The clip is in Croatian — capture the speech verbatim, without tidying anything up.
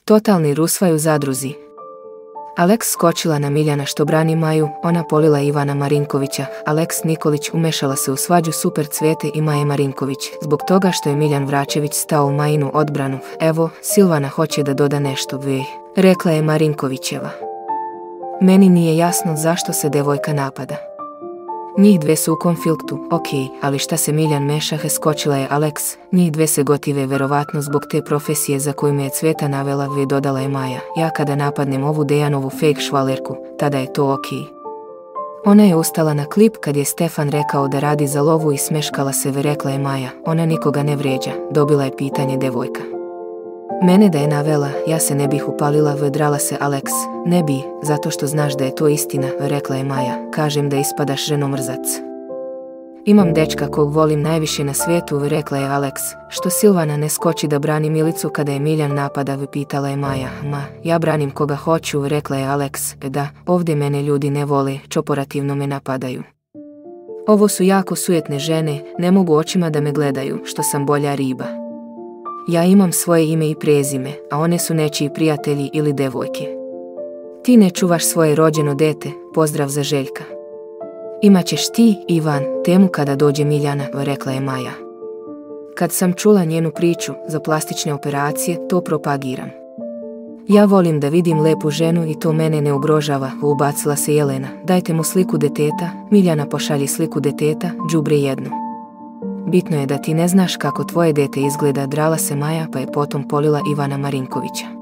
Totalni rusvaj u zadruzi. Aleks skočila na Miljana što brani Maju, ona polila Ivana Marinkovića. Aleks Nikolić umešala se u svađu Super Cvete i Maje Marinković, zbog toga što je Miljan Vračević stao u Majinu odbranu. Evo, Silvana hoće da doda nešto, ve, rekla je Marinkovićeva. Meni nije jasno zašto se devojka napada. Njih dve su u konfliktu, okej, ali šta se Miljan mešahe, skočila je Aleks, njih dve se gotive verovatno zbog te profesije za koju me je Cveta navela, ve, dodala je Maja. Ja kada napadnem ovu Dejanovu fake švalerku, tada je to okej. Ona je ustala na klip kad je Stefan rekao da radi za lovu i smeškala se, ve, rekla je Maja. Ona nikoga ne vrijeđa, dobila je pitanje devojka. Mene da je navela, ja se ne bih upalila, ve, drala se Aleks. Ne bi, zato što znaš da je to istina, ve, rekla je Maja. Kažem da ispadaš ženomrzac. Imam dečka kog volim najviše na svijetu, ve, rekla je Aleks. Što Silvana ne skoči da brani Milicu kada je Miljan napada, ve, pitala je Maja. Ma, ja branim koga hoću, ve, rekla je Aleks. E da, ovdje mene ljudi ne vole, čoporativno me napadaju. Ovo su jako sujetne žene, ne mogu očima da me gledaju, što sam bolja riba. Ja imam svoje ime i prezime, a one su nečiji prijatelji ili devojke. Ti ne čuvaš svoje rođeno dete, pozdrav za Željka. Imaćeš ti, Ivan, temu kada dođe Miljana, rekla je Maja. Kad sam čula njenu priču za plastične operacije, to propagiram. Ja volim da vidim lepu ženu i to mene ne ugrožava, ubacila se Jelena. Dajte mu sliku deteta, Miljana pošalji sliku deteta, đubre jednu. Bitno je da ti ne znaš kako tvoje dete izgleda, drala se Maja, pa je potom polila Ivana Marinkovića.